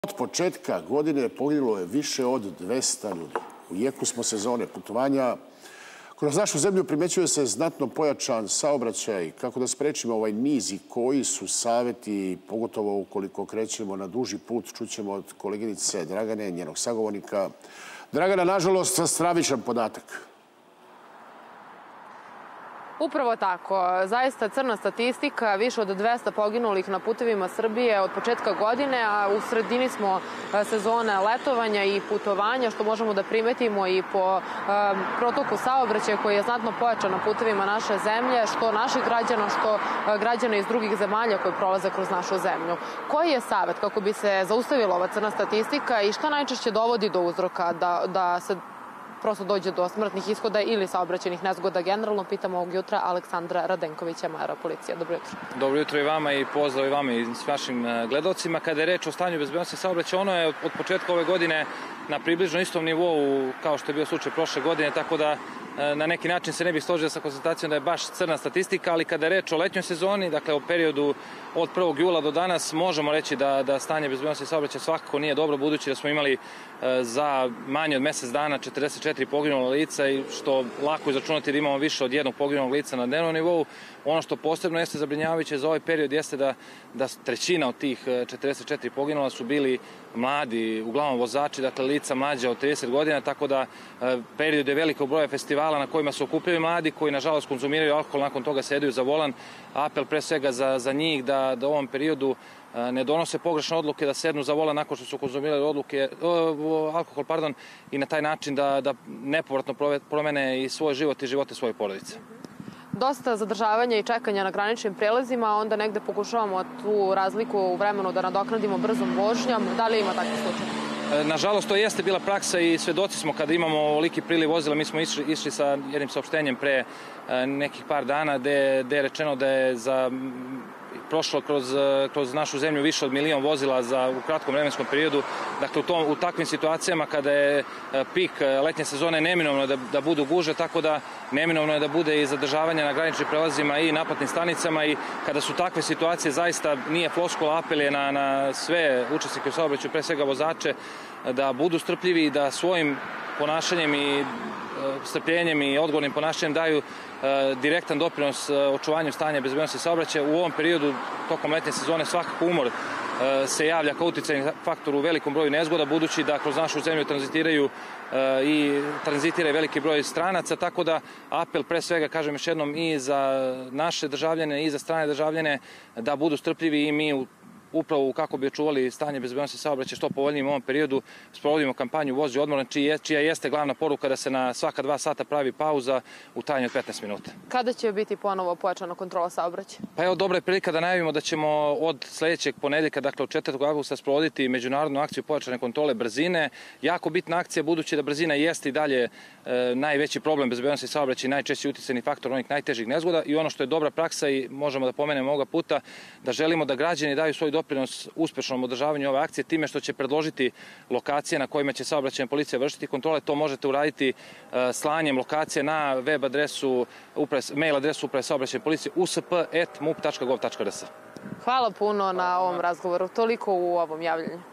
Od početka godine poginulo je više od 200 ljudi. U jeku smo sezone putovanja. Kroz našu zemlju primećuje se znatno pojačan saobraćaj. Kako da sprečimo ovaj niz i koji su savjeti, pogotovo ukoliko krećemo na duži put, čućemo od koleginice Dragane, njenog sagovornika. Dragana, nažalost, stravičan podatak. Upravo tako. Zaista crna statistika, više od 200 poginulih na putevima Srbije od početka godine, a u sredini smo sezone letovanja i putovanja, što možemo da primetimo i po protoku saobraćaja koji je znatno pojačan na putevima naše zemlje, što naših građana, što građana iz drugih zemalja koji prolaze kroz našu zemlju. Koji je savjet kako bi se zaustavila ova crna statistika i šta najčešće dovodi do uzroka da se prosto dođe do smrtnih ishoda ili saobraćajnih nezgoda? Generalno pitamo ovog jutra Aleksandra Radenkovića, majora policije. Dobro jutro. Dobro jutro i vama i pozdrav i vama i s vašim gledocima. Kada je reč o stanju bezbednosti saobraćaja, ono je od početka ove godine na približno istom nivou kao što je bio slučaj prošle godine, tako da na neki način se ne bih složio sa konstatacijom da je baš crna statistika, ali kada je reč o letnjoj sezoni, dakle o periodu od 1. jula do danas, možemo reći da stanje bezbednosti saobraćaja svakako nije dobro, budući da smo imali za manje od mjesec dana 44 poginula lica, i što lako izračunati da imamo više od jednog poginulog lica na dnevnom nivou. Ono što posebno jeste zabrinjavajuće za ovaj period jeste da trećina od tih 44 poginula su bili mladi, uglavnom vozači, dakle lica mlađa od 30 godina, tako da period je velikog broja festivala na kojima se okupljaju mladi koji nažalost konzumiraju alkohol, nakon toga sedaju za volan. Apel pre svega za njih da u ovom periodu ne donose pogrešne odluke, da sednu za volan nakon što su konzumirali alkohol, i na taj način da nepovratno promene i svoj život i živote svoje porodice. Dosta zadržavanja i čekanja na graničnim prelazima, a onda negde pokušavamo tu razliku u vremenu da nadoknadimo brzom vožnjom. Da li ima takvih slučaja? Nažalost, to jeste bila praksa i svedoci smo kada imamo ovoliki priliv vozila. Mi smo išli sa jednim saopštenjem pre nekih par dana gde je rečeno da je prošlo kroz našu zemlju više od 1.000.000 vozila u kratkom vremenskom periodu. Dakle, u takvim situacijama kada je pik letnje sezone, neminovno je da budu gužve, tako da neminovno je da bude i zadržavanje na graničnim prelazima i naplatnim stanicama, i kada su takve situacije zaista nije floskula, apel je na sve učesnike u saobraćaju, pre svega vozače, da budu strpljivi i da svojim ponašanjem i strpljenjem i odgovornim ponašanjem daju direktan doprinos očuvanju stanja bezbednosti saobraćaja. U ovom periodu, tokom letnje sezone, svakako umor se javlja kao uticajni faktor u velikom broju nezgoda, budući da kroz našu zemlju tranzitira veliki broj stranaca, tako da apel pre svega, kažem još jednom, i za naše državljane i za strane državljane da budu strpljivi, i mi upravo kako bi očuvali stanje bezbednosti saobraćaja što povoljnijim u ovom periodu sprovodimo kampanju Vozi odmoran, čija jeste glavna poruka da se na svaka 2 sata pravi pauza u trajanju od 15 minuta. Kada će biti ponovo pojačana kontrola saobraćaja? Pa evo, dobra je prilika da najavimo da ćemo od sledećeg ponedeljka, dakle od 4. avgusta, sprovoditi međunarodnu akciju pojačane kontrole brzine. Jako bitna akcija, budući da brzina jeste i dalje najveći problem bezbednosti saobraćaja i najčešći uticajni faktor onih najtežih nezgoda, i ono što je dobra praksa i možemo da pomenemo ovoga puta, da želimo da građani daju svoj doprinos uspešnom održavanju ove akcije time što će predložiti lokacije na kojima će saobraćajna policija vršiti kontrole. To možete uraditi slanjem lokacije na web adresu, mail adresu Uprave saobraćajne policije usp@mup.gov.rs. Hvala puno na ovom razgovoru. Toliko u ovom javljanju.